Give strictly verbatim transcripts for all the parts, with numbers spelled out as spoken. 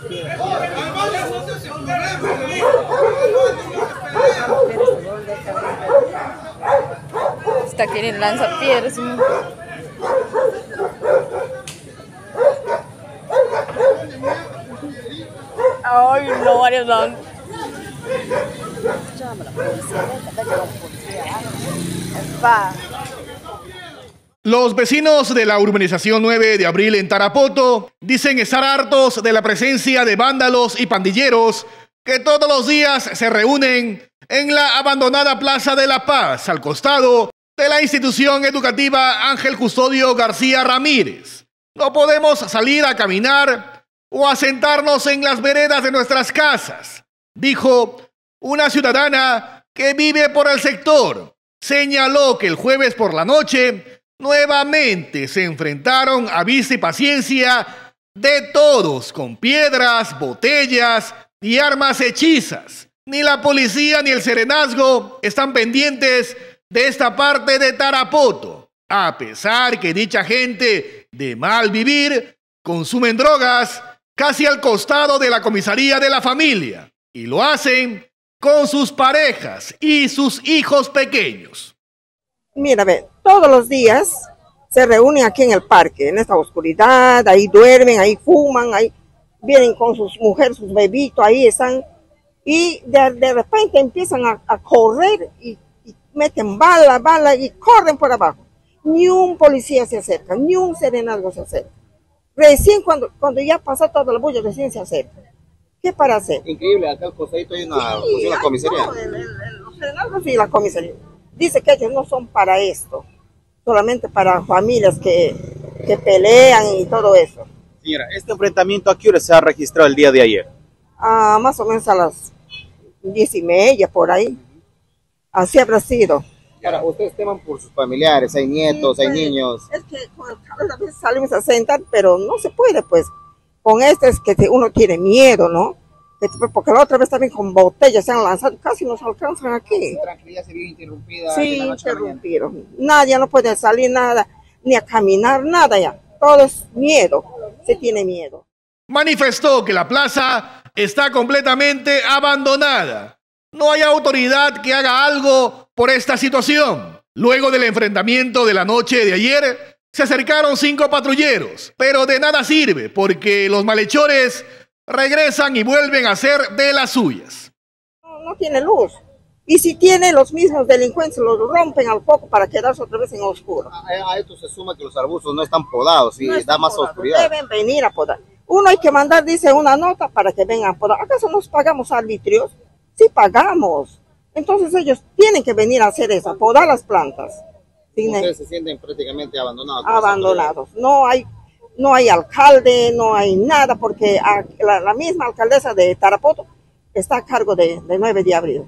Está queriendo lanzar piedras. Ay, no, varios dan. Los vecinos de la urbanización nueve de abril en Tarapoto dicen estar hartos de la presencia de vándalos y pandilleros que todos los días se reúnen en la abandonada Plaza de la Paz, al costado de la institución educativa Ángel Custodio García Ramírez. No podemos salir a caminar o a sentarnos en las veredas de nuestras casas, dijo una ciudadana que vive por el sector. Señaló que el jueves por la noche nuevamente se enfrentaron a vista y paciencia de todos con piedras, botellas y armas hechizas. Ni la policía ni el serenazgo están pendientes de esta parte de Tarapoto, a pesar que dicha gente de mal vivir consumen drogas casi al costado de la comisaría de la familia, y lo hacen con sus parejas y sus hijos pequeños. Mira, ve, todos los días se reúnen aquí en el parque, en esta oscuridad, ahí duermen, ahí fuman, ahí vienen con sus mujeres, sus bebitos, ahí están, y de, de repente empiezan a, a correr y, y meten bala, bala y corren por abajo. Ni un policía se acerca, ni un serenazgo se acerca. Recién cuando, cuando ya pasó todo el bullo, recién se acerca. ¿Qué para hacer? Increíble, acá al costadito hay una, sí, una comisaría. No, el, el, el, los serenazgos y la comisaría. Dice que ellos no son para esto, solamente para familias que, que pelean y todo eso. Señora, ¿este enfrentamiento a qué hora se ha registrado el día de ayer? Ah, más o menos a las diez y media, por ahí. Así habrá sido. Ahora, ustedes teman por sus familiares, hay nietos, sí, pues, hay niños. Es que con el carro a veces salimos a sentar, pero no se puede, pues. Con esto es que uno tiene miedo, ¿no? Porque la otra vez también con botellas se han lanzado, casi nos alcanzan aquí. Su tranquilidad se vio interrumpida. Sí, interrumpieron. Nadie no puede salir nada, ni a caminar, nada ya. Todo es miedo, se tiene miedo. Manifestó que la plaza está completamente abandonada. No hay autoridad que haga algo por esta situación. Luego del enfrentamiento de la noche de ayer, se acercaron cinco patrulleros, pero de nada sirve porque los malhechores regresan y vuelven a hacer de las suyas. No, no tiene luz. Y si tiene, los mismos delincuentes los rompen al foco para quedarse otra vez en oscuro. A, a esto se suma que los arbustos no están podados y no da más podados, oscuridad. Deben venir a podar. Uno hay que mandar, dice, una nota para que vengan a podar. ¿Acaso nos pagamos arbitrios? Sí pagamos. Entonces ellos tienen que venir a hacer eso, a podar las plantas. Ustedes se sienten prácticamente abandonados. Abandonados. No hay, no hay alcalde, no hay nada, porque a, la, la misma alcaldesa de Tarapoto está a cargo de, de nueve de abril.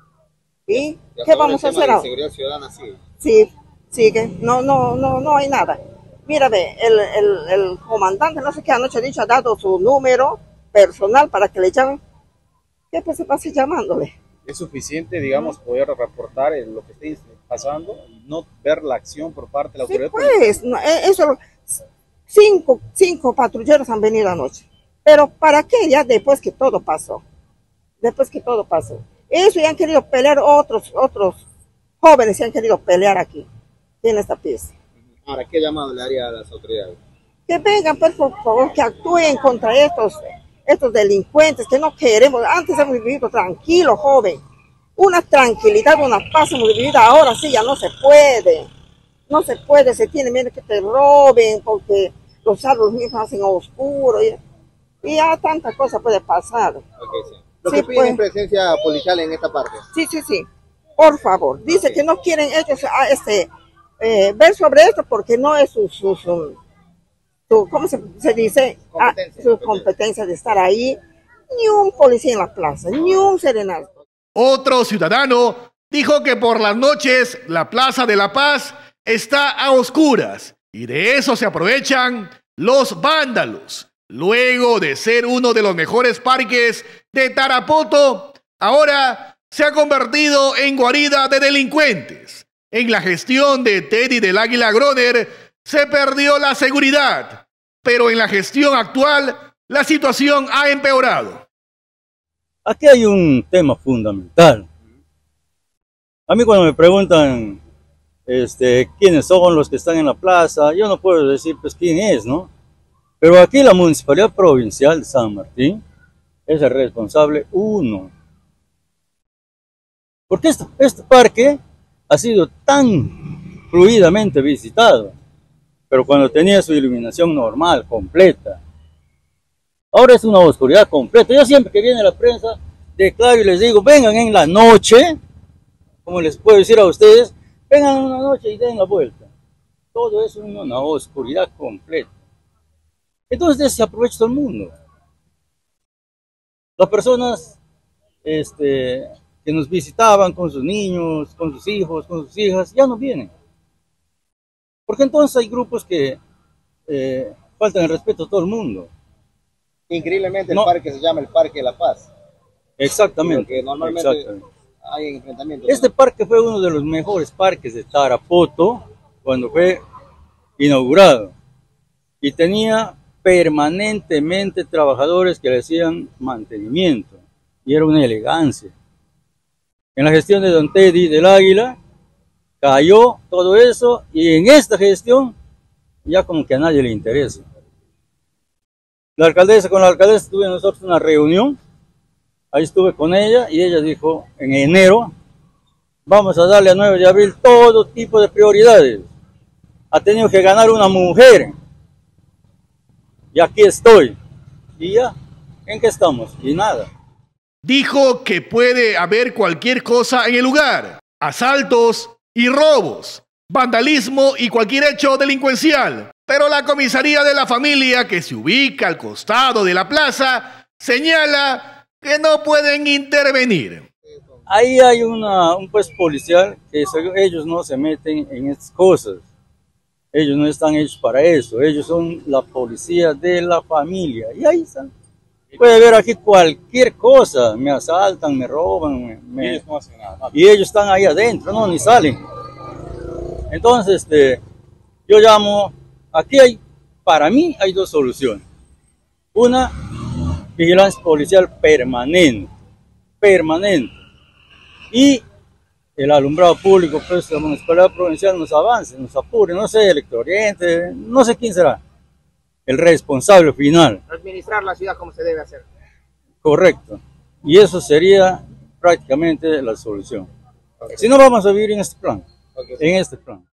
¿Y qué vamos a hacer ahora? ¿Seguridad ciudadana sigue? Sí, sigue. No, no, no, no hay nada. Mira, ve, el, el, el comandante, no sé qué anoche ha dicho, ha dado su número personal para que le llamen. ¿Qué pues se pase llamándole? ¿Es suficiente, digamos, poder reportar lo que esté pasando y no ver la acción por parte de la autoridad? Sí, pues, no, eso, cinco, cinco patrulleros han venido anoche. Pero ¿para qué? Ya después que todo pasó. Después que todo pasó. Eso ya han querido pelear otros, otros jóvenes, se han querido pelear aquí, en esta pieza. Ahora, ¿qué llamado le haría a las autoridades? Que vengan, pues, por favor, que actúen contra estos, estos delincuentes que no queremos. Antes hemos vivido tranquilo, joven. Una tranquilidad, una paz hemos vivido, ahora sí ya no se puede. No se puede, se tiene miedo que te roben, porque los árboles mismos hacen oscuro, y, y ya tanta cosa puede pasar. Okay, sí. Lo sí, que piden pues, presencia policial en esta parte. Sí, sí, sí. Por favor. Dice okay. que no quieren ellos a este, eh, ver sobre esto porque no es su, su, su, su ¿cómo se, se dice? Competencia, ah, su competencia. competencia de estar ahí. Ni un policía en la plaza, ni un serenazgo. Otro ciudadano dijo que por las noches la Plaza de la Paz está a oscuras y de eso se aprovechan los vándalos. Luego de ser uno de los mejores parques de Tarapoto, ahora se ha convertido en guarida de delincuentes. En la gestión de Teddy del Águila Groner se perdió la seguridad, pero en la gestión actual la situación ha empeorado. Aquí hay un tema fundamental. A mí cuando me preguntan este, quiénes son los que están en la plaza, yo no puedo decir pues quién es, ¿no? Pero aquí la Municipalidad Provincial de San Martín es el responsable uno. Porque este, este parque ha sido tan fluidamente visitado, pero cuando tenía su iluminación normal, completa. Ahora es una oscuridad completa. Yo siempre que viene la prensa, declaro y les digo, vengan en la noche, como les puedo decir a ustedes, vengan en la noche y den la vuelta. Todo eso es una oscuridad completa. Entonces se aprovecha todo el mundo. Las personas este, que nos visitaban con sus niños, con sus hijos, con sus hijas, ya no vienen. Porque entonces hay grupos que eh, faltan el respeto a todo el mundo. Increíblemente el No. parque se llama el Parque de la Paz. Exactamente. Porque normalmente exactamente. hay enfrentamientos. Este parque fue uno de los mejores parques de Tarapoto cuando fue inaugurado. Y tenía permanentemente trabajadores que le hacían mantenimiento. Y era una elegancia. En la gestión de Don Teddy del Águila, cayó todo eso y en esta gestión ya como que a nadie le interesa. La alcaldesa, con la alcaldesa tuvimos nosotros una reunión, ahí estuve con ella y ella dijo en enero vamos a darle a nueve de abril todo tipo de prioridades. Ha tenido que ganar una mujer y aquí estoy. Y ya, ¿en qué estamos? Y nada. Dijo que puede haber cualquier cosa en el lugar, asaltos y robos, vandalismo y cualquier hecho delincuencial. Pero la comisaría de la familia, que se ubica al costado de la plaza, señala que no pueden intervenir. Ahí hay una, un puesto policial que ellos no se meten en estas cosas. Ellos no están hechos para eso. Ellos son la policía de la familia. Y ahí están. Puede haber aquí cualquier cosa. Me asaltan, me roban. Me, me... Ellos no hacen nada. Y ellos están ahí adentro, no, ni salen. Entonces, este, yo llamo, aquí hay, para mí hay dos soluciones. Una, vigilancia policial permanente, permanente. Y el alumbrado público, pues la Municipalidad Provincial nos avance, nos apure, no sé, Electrooriente, no sé quién será el responsable final. Administrar la ciudad como se debe hacer. Correcto. Y eso sería prácticamente la solución. Okay. Si no, vamos a vivir en este plan. Okay. En este plan.